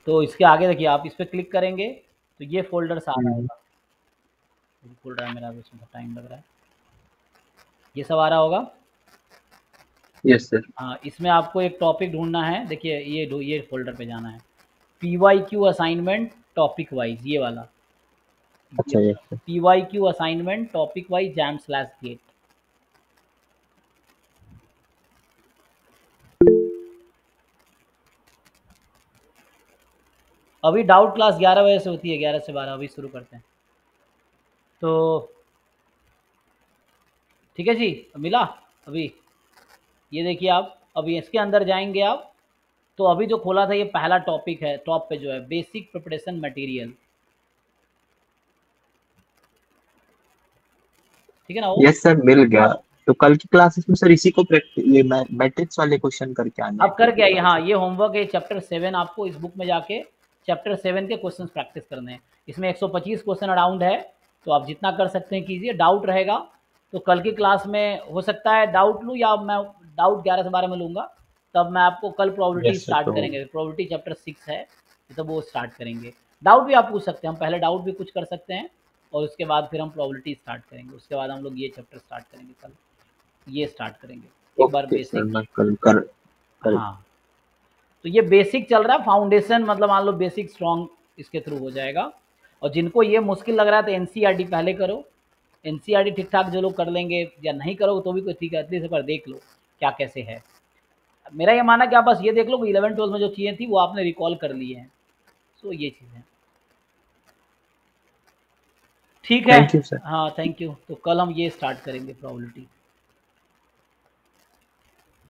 तो इसके आगे देखिए आप इस पर क्लिक करेंगे तो ये फोल्डर्स आ रहा होगा, खुल रहा है मेरा, इसमें टाइम लग रहा है, ये सब आ रहा होगा। Yes sir. हाँ, इसमें आपको एक टॉपिक ढूंढना है, देखिए ये फोल्डर पे जाना है, PYQ असाइनमेंट टॉपिक वाइज, ये वाला, ये अच्छा yes sir. PYQ assignment topic wise jam/gate। अभी डाउट क्लास 11 बजे से होती है, 11 से 12 अभी शुरू करते हैं। तो ठीक है जी, मिला अभी, ये देखिए आप अभी इसके अंदर जाएंगे आप, तो अभी जो खोला था ये पहला टॉपिक है, टॉप पे जो है बेसिक प्रिपरेशन मटेरियल, ठीक है ना वो। यस सर, मिल गया। तो कल की क्लासेस में सर इसी को प्रैक्टिस, ये मैट्रिक्स वाले क्वेश्चन करके आने हैं अब कल कर की क्या, हाँ क्लासेस। ये होमवर्क है, चैप्टर 7 आपको इस बुक में जाके चैप्टर 7 के क्वेश्चन प्रैक्टिस करने हैं। इसमें 125 क्वेश्चन अराउंड है, तो आप जितना कर सकते हैं कीजिए। डाउट रहेगा तो कल की क्लास में हो सकता है डाउट लूँ, या मैं डाउट 11 से 12 में लूँगा, तब मैं आपको कल प्रोबेबिलिटी यस सर। स्टार्ट तो करेंगे, प्रोबेबिलिटी चैप्टर 6 है, तो वो स्टार्ट करेंगे। डाउट भी आप पूछ सकते हैं, हम पहले डाउट भी कुछ कर सकते हैं, और उसके बाद फिर हम प्रोबेबिलिटी स्टार्ट करेंगे, उसके बाद हम लोग ये चैप्टर स्टार्ट करेंगे, कल ये स्टार्ट करेंगे एक बार ओके सर, बेसिक। मैं कल कर। हाँ, तो ये बेसिक चल रहा है, फाउंडेशन मतलब मान लो बेसिक स्ट्रॉन्ग इसके थ्रू हो जाएगा। और जिनको ये मुश्किल लग रहा है तो एनसीईआरटी पहले करो, एनसीईआरटी ठीक ठाक जो लोग कर लेंगे, या नहीं करोगे तो भी कोई ठीक है, एटलीस्ट एक बार देख लो क्या कैसे है। मेरा ये मानना कि आप बस ये देख लो कि 11-12 में जो चीज़ें थी वो आपने रिकॉल कर लिए हैं, तो ये चीज़ें ठीक है। Thank you sir. हाँ थैंक यू, तो कल हम ये स्टार्ट करेंगे प्रोबेबिलिटी।